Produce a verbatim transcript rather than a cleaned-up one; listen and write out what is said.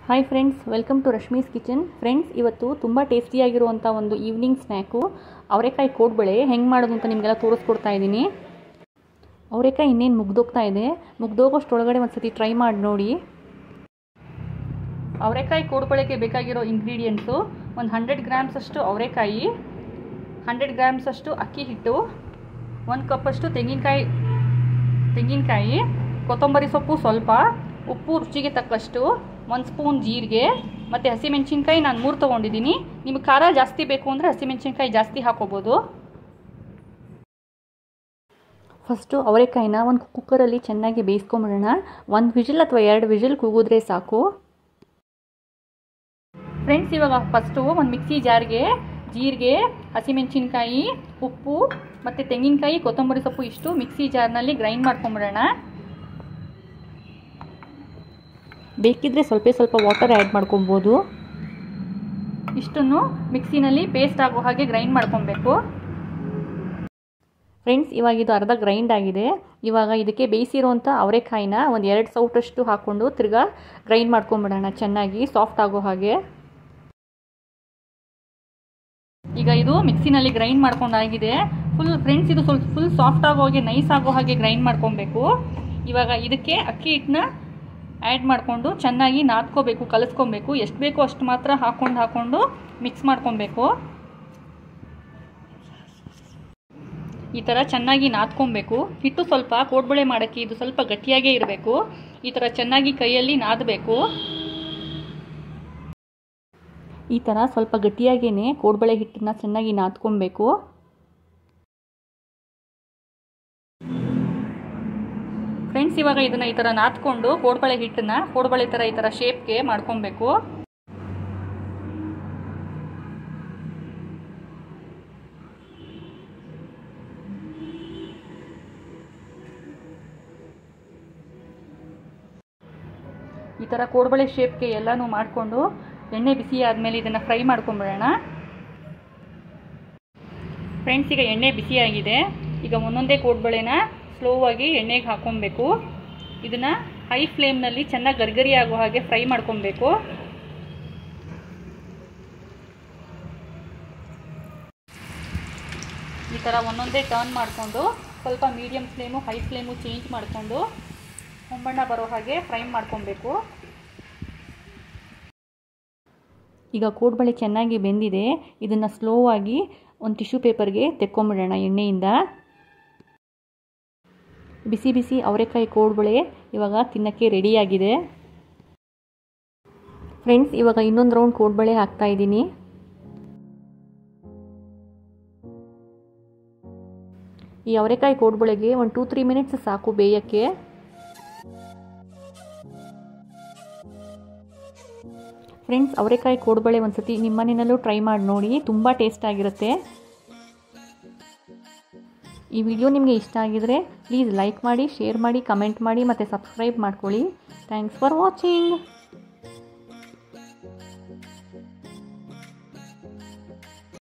Hi friends, welcome to Rashmi's kitchen. Friends, ಇವತ್ತು ತುಂಬ ಟೇಸ್ಟಿಯಾಗಿರುವಂಥ ಒಂದು ಈವ್ನಿಂಗ್ ಸ್ನ್ಯಾಕು ಅವರೆಕಾಯಿ ಕೋಡ್ಬಳೆ ಹೆಂಗೆ ಮಾಡೋದು ಅಂತ ನಿಮಗೆಲ್ಲ ತೋರಿಸ್ಕೊಡ್ತಾ ಇದ್ದೀನಿ. ಅವರೆಕಾಯಿ ಇನ್ನೇನು ಮುಗ್ದೋಗ್ತಾ ಇದೆ, ಮುಗ್ದೋಗೋಷ್ಟೊಳಗಡೆ ಒಂದು ಸತಿ ಟ್ರೈ ಮಾಡಿ ನೋಡಿ. ಅವರೆಕಾಯಿ ಕೋಡ್ಬಳೆಗೆ ಬೇಕಾಗಿರೋ ಇಂಗ್ರೀಡಿಯೆಂಟ್ಸು: ಒಂದು ಹಂಡ್ರೆಡ್ ಗ್ರಾಮ್ಸಷ್ಟು ಅವರೆಕಾಯಿ, ಹಂಡ್ರೆಡ್ ಗ್ರಾಮ್ಸಷ್ಟು ಅಕ್ಕಿ ಹಿಟ್ಟು, ಒಂದು ಕಪ್ಪಷ್ಟು ತೆಂಗಿನಕಾಯಿ ತೆಂಗಿನಕಾಯಿ ಕೊತ್ತಂಬರಿ ಸೊಪ್ಪು ಸ್ವಲ್ಪ, ಉಪ್ಪು ರುಚಿಗೆ ತಕ್ಕಷ್ಟು, ಒಂದು ಸ್ಪೂನ್ ಜೀರಿಗೆ ಮತ್ತು ಹಸಿಮೆಣಸಿನ್ಕಾಯಿ ನಾನು ಮೂರು ತೊಗೊಂಡಿದ್ದೀನಿ. ನಿಮಗೆ ಖಾರ ಜಾಸ್ತಿ ಬೇಕು ಅಂದರೆ ಹಸಿಮೆಣಸಿನ್ಕಾಯಿ ಜಾಸ್ತಿ ಹಾಕೋಬೋದು. ಫಸ್ಟು ಅವರೆಕಾಯಿನ ಒಂದು ಕುಕ್ಕರಲ್ಲಿ ಚೆನ್ನಾಗಿ ಬೇಯಿಸ್ಕೊಂಬಿಡೋಣ. ಒಂದು ವಿಜಿಲ್ ಅಥವಾ ಎರಡು ವಿಜಿಲ್ ಕೂಗಿದ್ರೆ ಸಾಕು. ಫ್ರೆಂಡ್ಸ್, ಇವಾಗ ಫಸ್ಟು ಒಂದು ಮಿಕ್ಸಿ ಜಾರ್ಗೆ ಜೀರಿಗೆ, ಹಸಿಮೆಣಸಿನ್ಕಾಯಿ, ಉಪ್ಪು ಮತ್ತು ತೆಂಗಿನಕಾಯಿ, ಕೊತ್ತಂಬರಿ ಸೊಪ್ಪು ಇಷ್ಟು ಮಿಕ್ಸಿ ಜಾರ್ನಲ್ಲಿ ಗ್ರೈಂಡ್ ಮಾಡ್ಕೊಂಬಿಡೋಣ. ಬೇಕಿದ್ದರೆ ಸ್ವಲ್ಪ ಸ್ವಲ್ಪ ವಾಟರ್ ಆ್ಯಡ್ ಮಾಡ್ಕೊಬೋದು. ಇಷ್ಟನ್ನು ಮಿಕ್ಸಿನಲ್ಲಿ ಪೇಸ್ಟ್ ಆಗೋ ಹಾಗೆ ಗ್ರೈಂಡ್ ಮಾಡ್ಕೊಬೇಕು. ಫ್ರೆಂಡ್ಸ್, ಇವಾಗ ಇದು ಅರ್ಧ ಗ್ರೈಂಡ್ ಆಗಿದೆ. ಇವಾಗ ಇದಕ್ಕೆ ಬೇಯಿಸಿರೋಂಥ ಅವರೆಕಾಯಿನ ಒಂದು ಎರಡು ಸೌಟಷ್ಟು ಹಾಕ್ಕೊಂಡು ತಿರ್ಗಾ ಗ್ರೈಂಡ್ ಮಾಡ್ಕೊಂಬಿಡೋಣ, ಚೆನ್ನಾಗಿ ಸಾಫ್ಟ್ ಆಗೋ ಹಾಗೆ. ಈಗ ಇದು ಮಿಕ್ಸಿನಲ್ಲಿ ಗ್ರೈಂಡ್ ಮಾಡ್ಕೊಂಡಾಗಿದೆ. ಫುಲ್ ಫ್ರೆಂಡ್ಸ್, ಇದು ಸ್ವಲ್ಪ ಫುಲ್ ಸಾಫ್ಟ್ ಆಗೋ ಹಾಗೆ, ನೈಸ್ ಆಗೋ ಹಾಗೆ ಗ್ರೈಂಡ್ ಮಾಡ್ಕೊಬೇಕು. ಇವಾಗ ಇದಕ್ಕೆ ಅಕ್ಕಿ ಹಿಟ್ಟನ್ನ ಆ್ಯಡ್ ಮಾಡಿಕೊಂಡು ಚೆನ್ನಾಗಿ ನಾದ್ಕೋಬೇಕು, ಕಲಿಸ್ಕೊಬೇಕು. ಎಷ್ಟು ಬೇಕೋ ಅಷ್ಟು ಮಾತ್ರ ಹಾಕ್ಕೊಂಡು ಹಾಕ್ಕೊಂಡು ಮಿಕ್ಸ್ ಮಾಡ್ಕೊಬೇಕು. ಈ ಥರ ಚೆನ್ನಾಗಿ ನಾದ್ಕೊಬೇಕು. ಹಿಟ್ಟು ಸ್ವಲ್ಪ ಕೋಡ್ಬಳೆ ಮಾಡೋಕ್ಕೆ ಇದು ಸ್ವಲ್ಪ ಗಟ್ಟಿಯಾಗೇ ಇರಬೇಕು. ಈ ಥರ ಚೆನ್ನಾಗಿ ಕೈಯಲ್ಲಿ ನಾದಬೇಕು. ಈ ಥರ ಸ್ವಲ್ಪ ಗಟ್ಟಿಯಾಗೇ ಕೋಡ್ಬಳೆ ಹಿಟ್ಟನ್ನ ಚೆನ್ನಾಗಿ ನಾದ್ಕೊಬೇಕು. ಫ್ರೆಂಡ್ಸ್, ಇವಾಗ ಇದನ್ನು ಈ ಥರ ನಾದ್ಕೊಂಡು ಕೋಡ್ಬಳೆ ಹಿಟ್ಟನ್ನ ಕೋಡ್ಬಳೆ ಥರ ಈ ಥರ ಶೇಪ್ಗೆ ಮಾಡ್ಕೊಬೇಕು. ಈ ಥರ ಕೋಡ್ಬಳೆ ಶೇಪ್ಗೆ ಎಲ್ಲನೂ ಮಾಡಿಕೊಂಡು ಎಣ್ಣೆ ಬಿಸಿ ಆದಮೇಲೆ ಇದನ್ನು ಫ್ರೈ ಮಾಡ್ಕೊಂಬಿಡೋಣ. ಫ್ರೆಂಡ್ಸ್, ಈಗ ಎಣ್ಣೆ ಬಿಸಿಯಾಗಿದೆ. ಈಗ ಒಂದೊಂದೇ ಕೋಡ್ಬಳೆನ ಸ್ಲೋ ಆಗಿ ಎಣ್ಣೆಗೆ ಹಾಕ್ಕೊಬೇಕು. ಇದನ್ನು ಹೈ ಫ್ಲೇಮ್ನಲ್ಲಿ ಚೆನ್ನಾಗಿ ಗರ್ಗರಿ ಆಗೋ ಹಾಗೆ ಫ್ರೈ ಮಾಡ್ಕೊಬೇಕು. ಈ ಥರ ಒಂದೊಂದೇ ಟರ್ನ್ ಮಾಡಿಕೊಂಡು ಸ್ವಲ್ಪ medium flame high flame change ಮಾಡಿಕೊಂಡು ಹೊಂಬಣ್ಣ ಬರೋ ಹಾಗೆ ಫ್ರೈ ಮಾಡ್ಕೊಬೇಕು. ಈಗ ಕೋಡ್ಬಳೆ ಚೆನ್ನಾಗಿ ಬೆಂದಿದೆ. ಇದನ್ನು ಸ್ಲೋ ಆಗಿ ಒಂದು ಟಿಶ್ಯೂ ಪೇಪರ್ಗೆ ತೆಕ್ಕೊಂಬಿಡೋಣ ಎಣ್ಣೆಯಿಂದ. ಬಿಸಿ ಬಿಸಿ ಅವರೆಕಾಯಿ ಕೋಡ್ಬಳೆ ಇವಾಗ ತಿನ್ನೋಕ್ಕೆ ರೆಡಿಯಾಗಿದೆ. ಫ್ರೆಂಡ್ಸ್, ಇವಾಗ ಇನ್ನೊಂದು ರೌಂಡ್ ಕೋಡ್ಬಳೆ ಹಾಕ್ತಾ ಇದ್ದೀನಿ. ಈ ಅವರೆಕಾಯಿ ಕೋಡ್ಬಳೆಗೆ ಒಂದು ಟೂ ತ್ರೀ ಮಿನಿಟ್ಸ್ ಸಾಕು ಬೇಯೋಕ್ಕೆ. ಫ್ರೆಂಡ್ಸ್, ಅವರೆಕಾಯಿ ಕೋಡ್ಬಳೆ ಒಂದು ಸತಿ ನಿಮ್ಮ ಮನೆಯಲ್ಲೂ ಟ್ರೈ ಮಾಡಿ ನೋಡಿ, ತುಂಬ ಟೇಸ್ಟ್ ಆಗಿರುತ್ತೆ. ಈ ವಿಡಿಯೋ ನಿಮಗೆ ಇಷ್ಟ ಆಗಿದರೆ ಪ್ಲೀಸ್ ಲೈಕ್ ಮಾಡಿ, ಶೇರ್ ಮಾಡಿ, ಕಮೆಂಟ್ ಮಾಡಿ ಮತ್ತು ಸಬ್ಸ್ಕ್ರೈಬ್ ಮಾಡ್ಕೊಳ್ಳಿ. Thanks for watching.